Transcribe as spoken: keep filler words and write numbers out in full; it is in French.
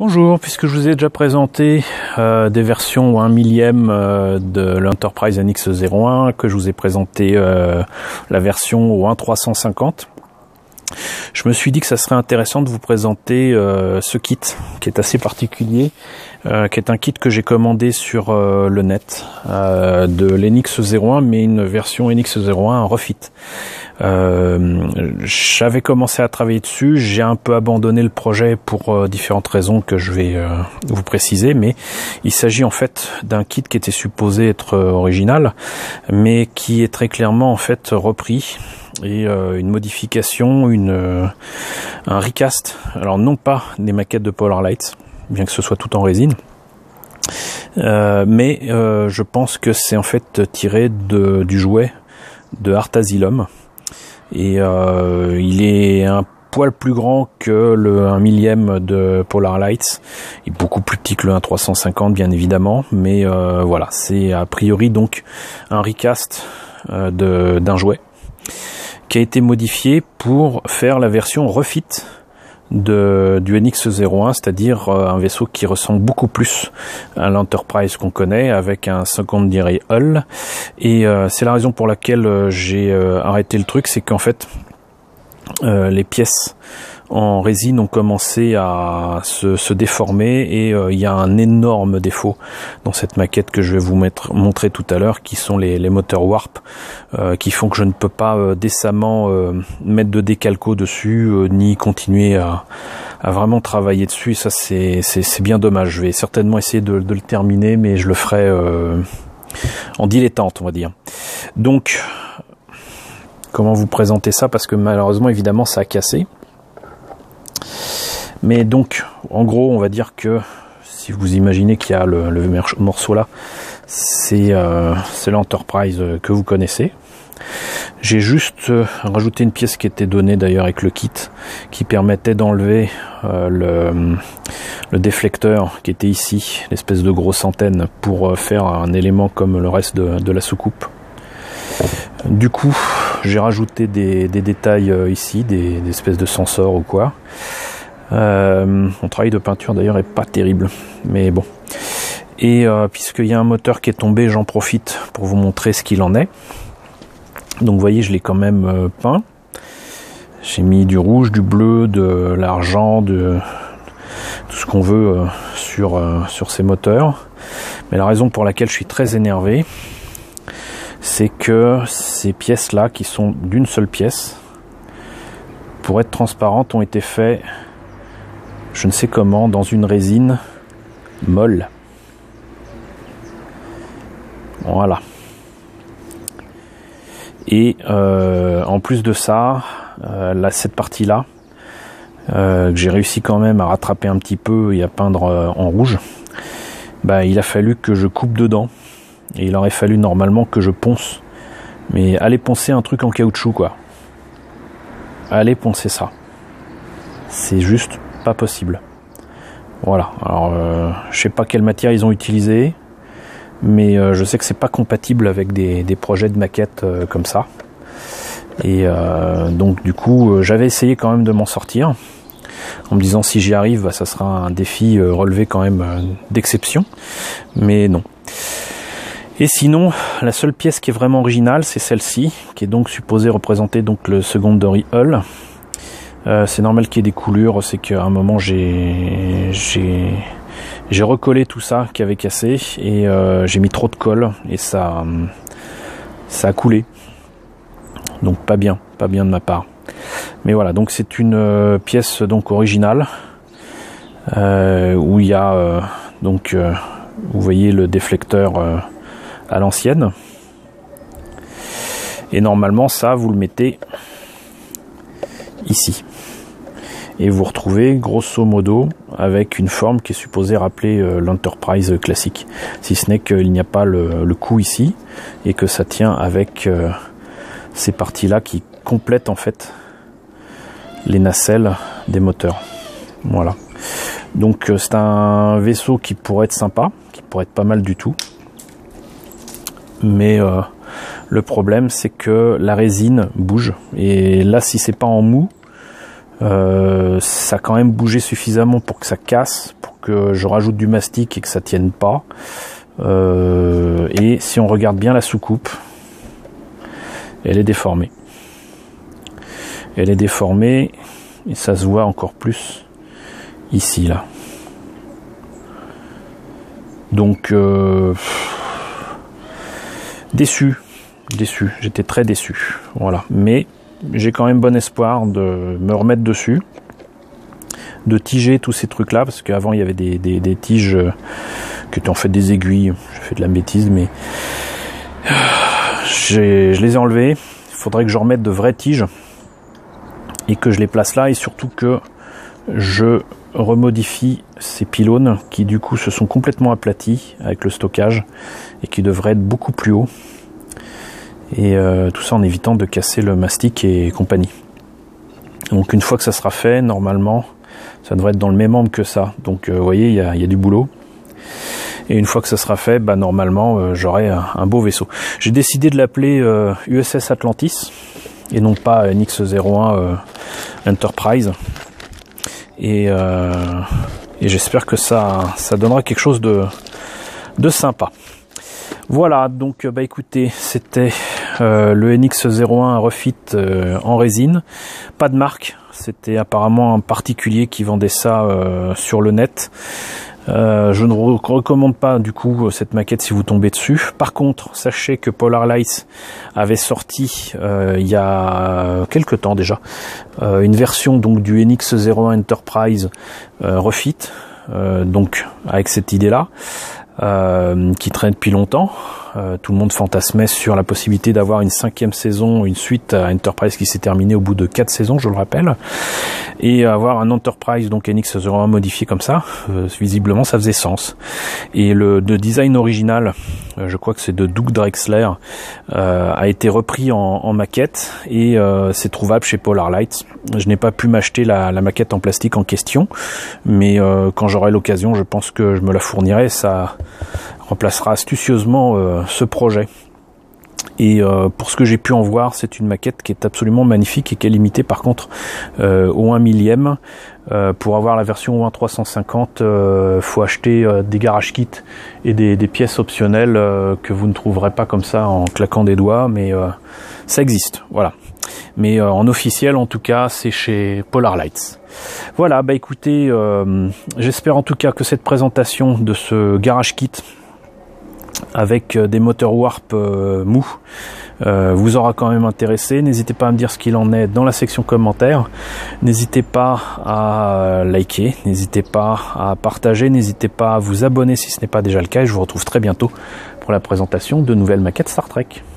Bonjour, puisque je vous ai déjà présenté euh, des versions au un millième euh, de l'Enterprise N X zéro un, que je vous ai présenté euh, la version au un trois cent cinquante, je me suis dit que ça serait intéressant de vous présenter euh, ce kit qui est assez particulier, euh, qui est un kit que j'ai commandé sur euh, le net euh, de l'N X zéro un, mais une version N X zéro un en refit. Euh, j'avais commencé à travailler dessus, j'ai un peu abandonné le projet pour euh, différentes raisons que je vais euh, vous préciser, mais il s'agit en fait d'un kit qui était supposé être euh, original, mais qui est très clairement en fait repris, et euh, une modification, une euh, un recast, alors non pas des maquettes de Polar Lights, bien que ce soit tout en résine, euh, mais euh, je pense que c'est en fait tiré de, du jouet de Art Asylum. Et euh, il est un poil plus grand que le un millième de Polar Lights. Il est beaucoup plus petit que le un trois cent cinquante, bien évidemment. Mais euh, voilà, c'est a priori donc un recast euh, de d'un jouet qui a été modifié pour faire la version refit de du N X zéro un, c'est-à-dire euh, un vaisseau qui ressemble beaucoup plus à l'Enterprise qu'on connaît, avec un secondary hull. Et euh, c'est la raison pour laquelle euh, j'ai euh, arrêté le truc, c'est qu'en fait euh, les pièces en résine ont commencé à se, se déformer, et il euh, y a un énorme défaut dans cette maquette que je vais vous mettre, montrer tout à l'heure, qui sont les, les moteurs warp, euh, qui font que je ne peux pas euh, décemment euh, mettre de décalco dessus, euh, ni continuer à, à vraiment travailler dessus. Et ça, c'est bien dommage. Je vais certainement essayer de, de le terminer, mais je le ferai euh, en dilettante, on va dire. Donc, comment vous présenter ça, parce que malheureusement, évidemment, ça a cassé. Mais donc, en gros, on va dire que si vous imaginez qu'il y a le, le morceau là, c'est euh, l'Enterprise que vous connaissez. J'ai juste euh, rajouté une pièce qui était donnée d'ailleurs avec le kit, qui permettait d'enlever euh, le, le déflecteur qui était ici, l'espèce de grosse antenne, pour euh, faire un élément comme le reste de, de la soucoupe. Du coup, j'ai rajouté des, des détails euh, ici, des, des espèces de sensors ou quoi. Euh, mon travail de peinture d'ailleurs est pas terrible, mais bon. Et euh, puisqu'il y a un moteur qui est tombé, j'en profite pour vous montrer ce qu'il en est. Donc vous voyez, je l'ai quand même euh, peint. J'ai mis du rouge, du bleu, de l'argent, de tout ce qu'on veut euh, sur, euh, sur ces moteurs. Mais la raison pour laquelle je suis très énervé, c'est que ces pièces-là, qui sont d'une seule pièce, pour être transparentes, ont été faites, je ne sais comment, dans une résine molle. Voilà. Et euh, en plus de ça, euh, là, cette partie-là, euh, que j'ai réussi quand même à rattraper un petit peu et à peindre euh, en rouge, bah, il a fallu que je coupe dedans. Et il aurait fallu normalement que je ponce. Mais allez poncer un truc en caoutchouc, quoi. Allez poncer ça. C'est juste pas possible. Voilà. Alors, euh, je sais pas quelle matière ils ont utilisé, mais euh, je sais que c'est pas compatible avec des, des projets de maquettes euh, comme ça. Et euh, donc du coup, euh, j'avais essayé quand même de m'en sortir, en me disant si j'y arrive, bah, ça sera un défi euh, relevé quand même euh, d'exception. Mais non. Et sinon, la seule pièce qui est vraiment originale, c'est celle-ci, qui est donc supposée représenter donc le secondary hull. Euh, c'est normal qu'il y ait des coulures, c'est qu'à un moment j'ai j'ai j'ai recollé tout ça qui avait cassé, et euh, j'ai mis trop de colle et ça ça a coulé. Donc pas bien, pas bien de ma part. Mais voilà, donc c'est une euh, pièce donc originale euh, où il y a euh, donc euh, vous voyez le déflecteur euh, à l'ancienne, et normalement ça vous le mettez ici, et vous retrouvez grosso modo avec une forme qui est supposée rappeler euh, l'Enterprise classique, si ce n'est qu'il n'y a pas le, le cou ici, et que ça tient avec euh, ces parties là qui complètent en fait les nacelles des moteurs. Voilà, donc euh, c'est un vaisseau qui pourrait être sympa, qui pourrait être pas mal du tout, mais euh, le problème c'est que la résine bouge, et là si c'est pas en mou, euh, ça a quand même bougé suffisamment pour que ça casse, pour que je rajoute du mastic et que ça tienne pas. Euh, et si on regarde bien la soucoupe, elle est déformée. Elle est déformée et ça se voit encore plus ici là. Donc euh, déçu, déçu, j'étais très déçu. Voilà, mais j'ai quand même bon espoir de me remettre dessus, de tiger tous ces trucs là, parce qu'avant il y avait des, des, des tiges qui étaient en fait des aiguilles. Je fais de la bêtise, mais je les ai enlevées. Il faudrait que je remette de vraies tiges et que je les place là, et surtout que je remodifie ces pylônes qui du coup se sont complètement aplatis avec le stockage et qui devraient être beaucoup plus hauts, et euh, tout ça en évitant de casser le mastic et compagnie. Donc une fois que ça sera fait, normalement ça devrait être dans le même angle que ça, donc euh, vous voyez, il y a, y a du boulot. Et une fois que ça sera fait, bah normalement euh, j'aurai un, un beau vaisseau. J'ai décidé de l'appeler euh, U S S Atlantis et non pas N X zéro un euh, Enterprise. Et, euh, et j'espère que ça, ça donnera quelque chose de, de sympa. Voilà, donc bah écoutez, c'était euh, le N X zéro un refit euh, en résine. Pas de marque, c'était apparemment un particulier qui vendait ça euh, sur le net. Euh, je ne recommande pas du coup cette maquette si vous tombez dessus. Par contre, sachez que Polar Lights avait sorti euh, il y a quelques temps déjà euh, une version donc du N X zéro un Enterprise euh, refit, euh, donc avec cette idée là euh, qui traîne depuis longtemps. Euh, tout le monde fantasmait sur la possibilité d'avoir une cinquième saison, une suite à Enterprise qui s'est terminée au bout de quatre saisons, je le rappelle, et avoir un Enterprise donc N X zéro un modifié comme ça. Euh, visiblement ça faisait sens. Et le, le design original, euh, je crois que c'est de Doug Drexler, euh, a été repris en, en maquette, et euh, c'est trouvable chez Polar Lights. Je n'ai pas pu m'acheter la, la maquette en plastique en question, mais euh, quand j'aurai l'occasion, je pense que je me la fournirai. Ça remplacera astucieusement euh, ce projet. Et euh, pour ce que j'ai pu en voir, c'est une maquette qui est absolument magnifique et qui est limitée par contre euh, au un millième. Euh, pour avoir la version au un trois cent cinquante, euh, faut acheter euh, des garage kits et des, des pièces optionnelles euh, que vous ne trouverez pas comme ça en claquant des doigts, mais euh, ça existe, voilà. Mais euh, en officiel, en tout cas, c'est chez Polar Lights. Voilà, bah écoutez, euh, j'espère en tout cas que cette présentation de ce garage kit avec des moteurs warp euh, mous euh, vous aura quand même intéressé. N'hésitez pas à me dire ce qu'il en est dans la section commentaires. N'hésitez pas à liker, n'hésitez pas à partager, n'hésitez pas à vous abonner si ce n'est pas déjà le cas, et je vous retrouve très bientôt pour la présentation de nouvelles maquettes Star Trek.